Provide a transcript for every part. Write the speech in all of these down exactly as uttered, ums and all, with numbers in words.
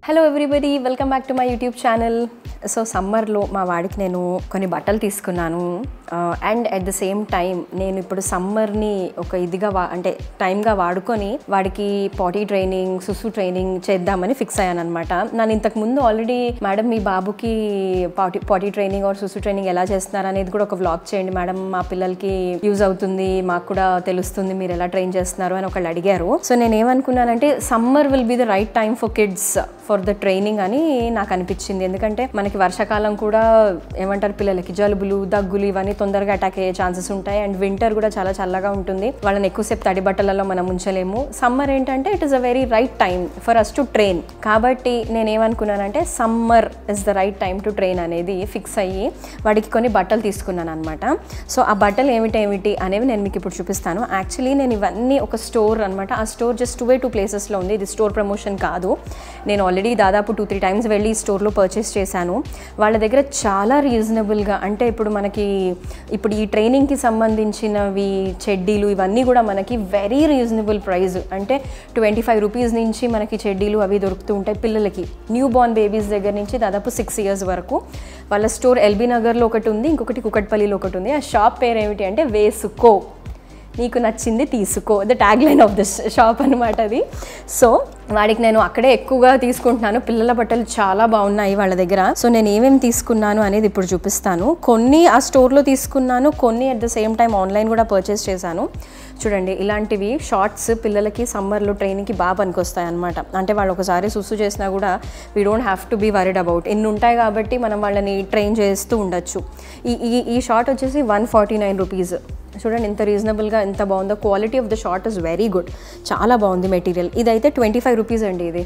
Hello everybody, welcome back to my YouTube channel. So సమ్మర్లో మా వాడికి నేను కొన్ని బట్టలు తీసుకున్నాను. And at the same time నేను ఇప్పుడు సమ్మర్ని ఒక ఇదిగా వా అంటే టైమ్గా వాడుకొని వాడికి పాటీ ట్రైనింగ్, సుసు ట్రైనింగ్ చేద్దామని ఫిక్స్ అయ్యాను అనమాట. నేను ఇంతకుముందు ఆల్రెడీ మేడం మీ బాబుకి పాటీ పాటీ ట్రైనింగ్ ఆర్ సుసు ట్రైనింగ్ ఎలా చేస్తున్నారు అనేది కూడా ఒక వ్లాగ్ చేయండి మేడం, మా పిల్లలకి యూజ్ అవుతుంది, మాకు కూడా తెలుస్తుంది మీరు ఎలా ట్రైన్ చేస్తున్నారు అని ఒకళ్ళు అడిగారు. సో నేను ఏమనుకున్నానంటే summer will be the right time for kids for the training అని నాకు అనిపించింది. ఎందుకంటే మనకి వర్షాకాలం కూడా ఏమంటారు పిల్లలకి జలుబులు, దగ్గులు ఇవన్నీ తొందరగా అటాక్ అయ్యే ఛాన్సెస్ ఉంటాయి. అండ్ వింటర్ కూడా చాలా చల్లగా ఉంటుంది, వాళ్ళని ఎక్కువసేపు తడి బట్టలలో మనం ఉంచలేము. సమ్మర్ ఏంటంటే it is a very right time for us to train. కాబట్టి నేను ఏమనుకున్నానంటే summer is the right time to train అనేది ఫిక్స్ అయ్యి వాడికి కొన్ని బట్టలు తీసుకున్నాను అనమాట. సో ఆ బట్టలు ఏమిటేమిటి అనేవి నేను మీకు ఇప్పుడు చూపిస్తాను. యాక్చువల్లీ నేను ఇవన్నీ ఒక స్టోర్ అనమాట. ఆ store just two way two ప్లేసెస్లో ఉంది. ఇది స్టోర్ ప్రమోషన్ కాదు. నేను ఆల్రెడీ దాదాపు టూ త్రీ టైమ్స్ వెళ్ళి స్టోర్లో పర్చేస్ చేశాను. వాళ్ళ దగ్గర చాలా రీజనబుల్గా, అంటే ఇప్పుడు మనకి ఇప్పుడు ఈ ట్రైనింగ్కి సంబంధించినవి చెడ్డీలు ఇవన్నీ కూడా మనకి వెరీ రీజనబుల్ ప్రైస్. అంటే ట్వంటీ ఫైవ్ రూపీస్ నుంచి మనకి చెడ్డీలు అవి దొరుకుతూ ఉంటాయి పిల్లలకి. న్యూ బోర్న్ బేబీస్ దగ్గర నుంచి దాదాపు సిక్స్ ఇయర్స్ వరకు. వాళ్ళ స్టోర్ ఎల్బీ నగర్లో ఒకటి ఉంది, ఇంకొకటి కుకట్పల్లిలో ఒకటి ఉంది. ఆ షాప్ పేరు ఏమిటి అంటే వేసుకో, నీకు నచ్చింది తీసుకో, the tag line of this shop అనమాట అది. సో వాడికి నేను అక్కడే ఎక్కువగా తీసుకుంటున్నాను. పిల్లల బట్టలు చాలా బాగున్నాయి వాళ్ళ దగ్గర. సో నేను ఏమేమి తీసుకున్నాను అనేది ఇప్పుడు చూపిస్తాను. కొన్ని ఆ స్టోర్లో తీసుకున్నాను, కొన్ని at the same time online కూడా పర్చేస్ చేశాను. చూడండి, ఇలాంటివి షార్ట్స్ పిల్లలకి సమ్మర్లో ట్రైనింగ్కి బాగా పనికొస్తాయి అనమాట. అంటే వాళ్ళు ఒకసారి సుసు చేసినా కూడా we don't have to be worried about. ఇన్ని ఉంటాయి కాబట్టి మనం వాళ్ళని ట్రైన్ చేస్తూ ఉండొచ్చు. ఈ ఈ ఈ షార్ట్ వచ్చేసి వన్ ఫార్టీ నైన్ రూపీస్. చూడండి ఎంత రీజనబుల్గా ఎంత బాగుందో. Quality of the short is very good, చాలా బాగుంది మెటీరియల్. ఇదైతే ట్వంటీ ఫైవ్ రూపీస్ అండి. ఇది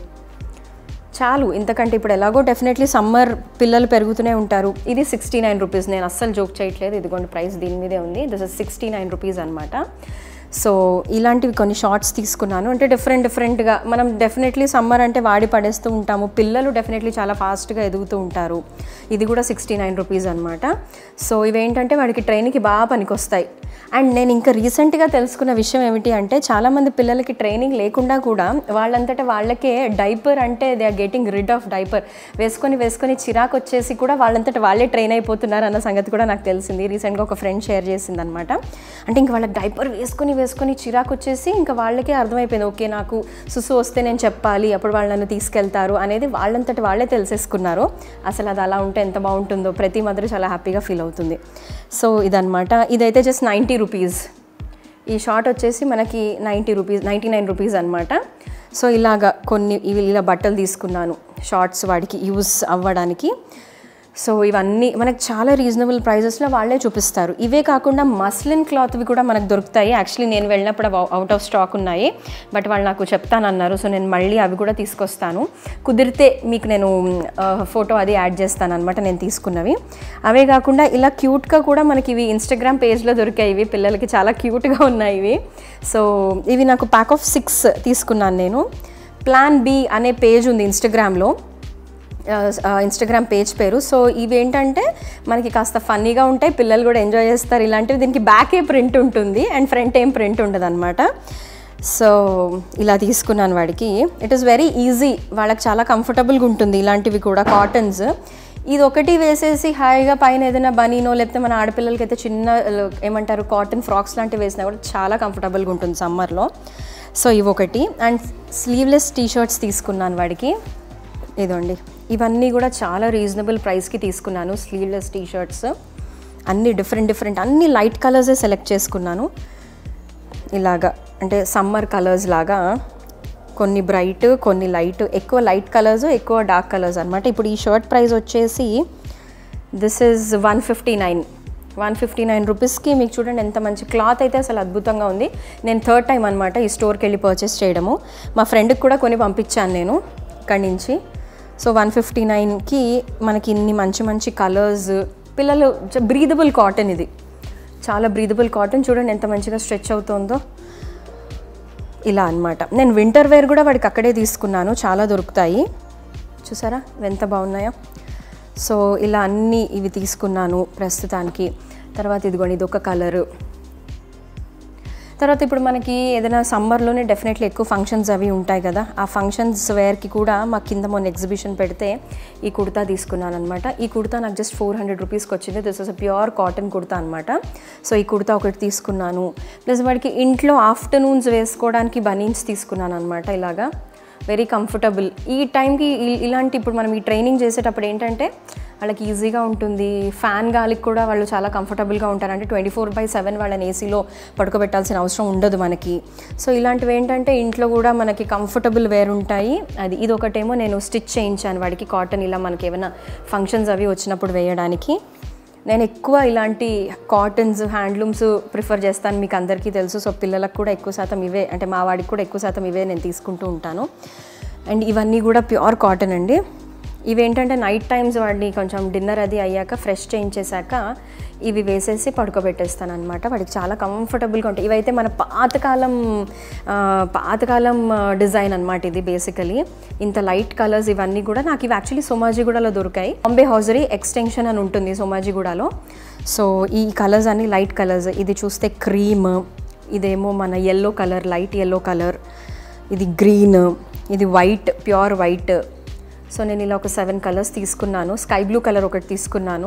చాలు, ఇంతకంటే ఇప్పుడు ఎలాగో డెఫినెట్లీ సమ్మర్ పిల్లలు పెరుగుతూనే ఉంటారు. ఇది సిక్స్టీ నైన్ రూపీస్. నేను అస్సలు జోక్ చేయట్లేదు, ఇదిగోండి ప్రైస్ దీని మీదే ఉంది. This is sixty nine rupees అనమాట. సో ఇలాంటివి కొన్ని షార్ట్స్ తీసుకున్నాను. అంటే డిఫరెంట్ డిఫరెంట్గా మనం డెఫినెట్లీ సమ్మర్ అంటే వాడి పడేస్తూ ఉంటాము, పిల్లలు డెఫినెట్లీ చాలా ఫాస్ట్గా ఎదుగుతూ ఉంటారు. ఇది కూడా సిక్స్టీ నైన్ రూపీస్ అనమాట. సో ఇవేంటంటే వాడికి ట్రైనింగ్కి బాగా పనికొస్తాయి. అండ్ నేను ఇంకా రీసెంట్గా తెలుసుకున్న విషయం ఏమిటి అంటే చాలామంది పిల్లలకి ట్రైనింగ్ లేకుండా కూడా వాళ్ళంతటా వాళ్ళకే డైపర్, అంటే they are getting rid of diaper, వేసుకొని వేసుకొని చిరాకు వచ్చేసి కూడా వాళ్ళంతటా వాళ్ళే ట్రైన్ అయిపోతున్నారు అన్న సంగతి కూడా నాకు తెలిసింది. రీసెంట్గా ఒక ఫ్రెండ్ షేర్ చేసింది అనమాట. అంటే ఇంక వాళ్ళకి డైపర్ వేసుకొని వేసుకొని చిరాకు వచ్చేసి ఇంకా వాళ్ళకే అర్థమైపోయింది, ఓకే నాకు సుసు వస్తే నేను చెప్పాలి, అప్పుడు వాళ్ళు నన్ను తీసుకెళ్తారు అనేది వాళ్ళంతటి వాళ్ళే తెలిసేసుకున్నారు. అసలు అది అలా ఉంటే ఎంత బాగుంటుందో, ప్రతి మదర్ చాలా హ్యాపీగా ఫీల్ అవుతుంది. సో ఇదనమాట. ఇదైతే జస్ట్ నైంటీ రూపీస్. ఈ షార్ట్ వచ్చేసి మనకి ninety rupees ninety nine rupees అనమాట. సో ఇలాగా కొన్ని ఇవి ఇలా బట్టలు తీసుకున్నాను షార్ట్స్ వాడికి యూస్ అవ్వడానికి. సో ఇవన్నీ మనకు చాలా రీజనబుల్ ప్రైజెస్లో వాళ్ళే చూపిస్తారు. ఇవే కాకుండా మస్లిన్ క్లాత్వి కూడా మనకు దొరుకుతాయి. యాక్చువల్లీ నేను వెళ్ళినప్పుడు అవుట్ ఆఫ్ స్టాక్ ఉన్నాయి, బట్ వాళ్ళు నాకు చెప్తానన్నారు. సో నేను మళ్ళీ అవి కూడా తీసుకొస్తాను. కుదిరితే మీకు నేను ఫోటో అది యాడ్ చేస్తాను అనమాట నేను తీసుకున్నవి. అవే కాకుండా ఇలా క్యూట్గా కూడా మనకి ఇవి ఇన్స్టాగ్రామ్ పేజ్లో దొరికాయి. ఇవి పిల్లలకి చాలా క్యూట్గా ఉన్నాయి ఇవి. సో ఇవి నాకు ప్యాక్ ఆఫ్ సిక్స్ తీసుకున్నాను నేను. ప్లాన్ బి అనే పేజ్ ఉంది ఇన్స్టాగ్రామ్లో, ఇన్స్టాగ్రామ్ పేజ్ పేరు. సో ఇవేంటంటే మనకి కాస్త ఫన్నీగా ఉంటాయి, పిల్లలు కూడా ఎంజాయ్ చేస్తారు ఇలాంటివి. దీనికి బ్యాక్ ఏ ప్రింట్ ఉంటుంది అండ్ ఫ్రంట్ ఏం ప్రింట్ ఉండదు అనమాట. సో ఇలా తీసుకున్నాను వాడికి. ఇట్ ఈస్ వెరీ ఈజీ, వాళ్ళకి చాలా కంఫర్టబుల్గా ఉంటుంది ఇలాంటివి కూడా. కాటన్స్ ఇది ఒకటి వేసేసి హాయిగా పైన ఏదైనా బనీనో లేకపోతే మన ఆడపిల్లలకి అయితే చిన్న ఏమంటారు కాటన్ ఫ్రాక్స్ లాంటివి వేసినా కూడా చాలా కంఫర్టబుల్గా ఉంటుంది సమ్మర్లో. సో ఇవి ఒకటి. అండ్ స్లీవ్లెస్ టీషర్ట్స్ తీసుకున్నాను వాడికి. ఇదండి, ఇవన్నీ కూడా చాలా రీజనబుల్ ప్రైస్కి తీసుకున్నాను. స్లీవ్లెస్ టీషర్ట్స్ అన్నీ డిఫరెంట్ డిఫరెంట్ అన్ని లైట్ కలర్సే సెలెక్ట్ చేసుకున్నాను. ఇలాగా అంటే సమ్మర్ కలర్స్ లాగా కొన్ని బ్రైట్ కొన్ని లైట్, ఎక్కువ లైట్ కలర్స్ ఎక్కువ డార్క్ కలర్స్ అనమాట. ఇప్పుడు ఈ షర్ట్ ప్రైస్ వచ్చేసి this is one fifty nine one fifty nine రూపీస్కి మీకు చూడండి ఎంత మంచి క్లాత్ అయితే అసలు అద్భుతంగా ఉంది. నేను థర్డ్ టైం అనమాట ఈ స్టోర్కి వెళ్ళి పర్చేస్ చేయడము. మా ఫ్రెండ్కి కూడా కొని పంపించాను నేను ఇక్కడి నుంచి. సో వన్ ఫిఫ్టీ నైన్కి మనకి ఇన్ని మంచి మంచి కలర్స్, పిల్లలు బ్రీదబుల్ కాటన్, ఇది చాలా బ్రీదబుల్ కాటన్. చూడండి ఎంత మంచిగా స్ట్రెచ్ అవుతుందో ఇలా అనమాట. నేను వింటర్ వేర్ కూడా వాడికి అక్కడే తీసుకున్నాను, చాలా దొరుకుతాయి. చూసారా ఎంత బాగున్నాయో. సో ఇలా అన్నీ ఇవి తీసుకున్నాను ప్రస్తుతానికి. తర్వాత ఇదిగోండి ఇది ఒక కలరు. తర్వాత ఇప్పుడు మనకి ఏదైనా సమ్మర్లోనే డెఫినెట్లీ ఎక్కువ ఫంక్షన్స్ అవి ఉంటాయి కదా, ఆ ఫంక్షన్స్ వేర్కి కూడా మా కింద మొన్న ఎగ్జిబిషన్ పెడితే ఈ కుర్తా తీసుకున్నాను అనమాట. ఈ కుర్తా నాకు జస్ట్ ఫోర్ హండ్రెడ్ రూపీస్కి వచ్చింది. This is a pure cotton kurta అనమాట. సో ఈ కుర్తా ఒకటి తీసుకున్నాను. ప్లస్ వాడికి ఇంట్లో ఆఫ్టర్నూన్స్ వేసుకోవడానికి బనీన్స్ తీసుకున్నాను అనమాట. ఇలాగా వెరీ కంఫర్టబుల్ ఈ టైంకి. ఇలాంటి ఇప్పుడు మనం ఈ ట్రైనింగ్ చేసేటప్పుడు ఏంటంటే వాళ్ళకి ఈజీగా ఉంటుంది, ఫ్యాన్ గాలికి కూడా వాళ్ళు చాలా కంఫర్టబుల్గా ఉంటారు. అంటే ట్వంటీ ఫోర్ బై సెవెన్ వాళ్ళని ఏసీలో పడుకోబెట్టాల్సిన అవసరం ఉండదు మనకి. సో ఇలాంటివి ఏంటంటే ఇంట్లో కూడా మనకి కంఫర్టబుల్ వేర్ ఉంటాయి. అది ఇది ఒకటేమో నేను స్టిచ్ చేయించాను వాడికి, కాటన్ ఇలా మనకి ఏమైనా ఫంక్షన్స్ అవి వచ్చినప్పుడు వేయడానికి. నేను ఎక్కువ ఇలాంటి కాటన్స్ హ్యాండ్లూమ్స్ ప్రిఫర్ చేస్తాను, మీకు అందరికీ తెలుసు. సో పిల్లలకు కూడా ఎక్కువ శాతం ఇవే, అంటే మా వాడికి కూడా ఎక్కువ శాతం ఇవే నేను తీసుకుంటూ ఉంటాను. అండ్ ఇవన్నీ కూడా ప్యూర్ కాటన్ అండి. ఇవేంటంటే నైట్ టైమ్స్ వాడిని కొంచెం డిన్నర్ అది అయ్యాక ఫ్రెష్ చేయించేశాక ఇవి వేసేసి పడుకోబెట్టేస్తాను అనమాట. వాడికి చాలా కంఫర్టబుల్గా ఉంటాయి. ఇవైతే మన పాతకాలం పాతకాలం డిజైన్ అనమాట ఇది. బేసికలీ ఇంత లైట్ కలర్స్ ఇవన్నీ కూడా నాకు ఇవి యాక్చువల్లీ సోమాజిగూడలో దొరికాయి. బాంబే హౌజరీ ఎక్స్టెన్షన్ అని ఉంటుంది సోమాజిగూడలో. సో ఈ కలర్స్ అన్ని లైట్ కలర్స్. ఇది చూస్తే క్రీమ్, ఇదేమో మన yellow colour, light yellow colour, ఇది గ్రీన్, ఇది వైట్, ప్యూర్ వైట్. సో నేను ఇలా ఒక సెవెన్ కలర్స్ తీసుకున్నాను. స్కై బ్లూ కలర్ ఒకటి తీసుకున్నాను.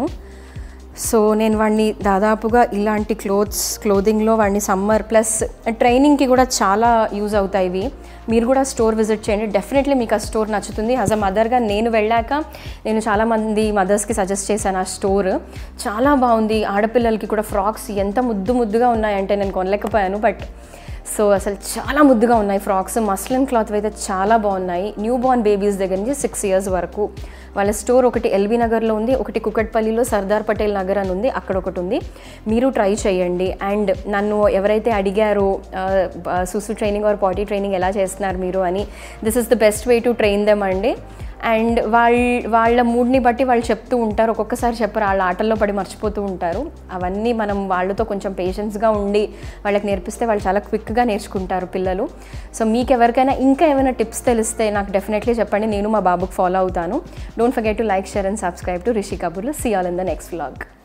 సో నేను వాడిని దాదాపుగా ఇలాంటి క్లోత్స్ క్లోదింగ్లో వాడిని సమ్మర్ ప్లస్ ట్రైనింగ్కి కూడా చాలా యూజ్ అవుతాయి ఇవి. మీరు కూడా స్టోర్ విజిట్ చేయండి, డెఫినెట్లీ మీకు ఆ స్టోర్ నచ్చుతుంది. యాజ్ అ మదర్గా నేను వెళ్ళాక నేను చాలామంది మదర్స్కి సజెస్ట్ చేశాను ఆ స్టోర్. చాలా బాగుంది. ఆడపిల్లలకి కూడా ఫ్రాక్స్ ఎంత ముద్దు ముద్దుగా ఉన్నాయంటే నేను కొనలేకపోయాను, బట్ సో అసలు చాలా ముద్దుగా ఉన్నాయి ఫ్రాక్స్. మస్లిన్ క్లాత్ అయితే చాలా బాగున్నాయి. న్యూ బార్న్ బేబీస్ దగ్గర నుంచి సిక్స్ ఇయర్స్ వరకు. వాళ్ళ స్టోర్ ఒకటి ఎల్బీ నగర్లో ఉంది, ఒకటి కుకట్పల్లిలో సర్దార్ పటేల్ నగర్ అని ఉంది, అక్కడ ఒకటి ఉంది. మీరు ట్రై చేయండి. అండ్ నన్ను ఎవరైతే అడిగారో సుసు ట్రైనింగ్ ఆర్ పాటీ ట్రైనింగ్ ఎలా చేస్తున్నారు మీరు అని, this is the best way to train them అండి. అండ్ వాళ్ళ వాళ్ళ మూడ్ని బట్టి వాళ్ళు చెప్తూ ఉంటారు, ఒక్కొక్కసారి చెప్పరు, వాళ్ళ ఆటల్లో పడి మర్చిపోతూ ఉంటారు. అవన్నీ మనం వాళ్ళతో కొంచెం పేషెన్స్గా ఉండి వాళ్ళకి నేర్పిస్తే వాళ్ళు చాలా క్విక్గా నేర్చుకుంటారు పిల్లలు. సో మీకు ఎవరికైనా ఇంకా ఏమైనా టిప్స్ తెలిస్తే నాకు డెఫినెట్లీ చెప్పండి, నేను మా బాబుకి ఫాలో అవుతాను. Don't forget to like, share and subscribe to Rishi కపూర్లో. See all in the next vlog.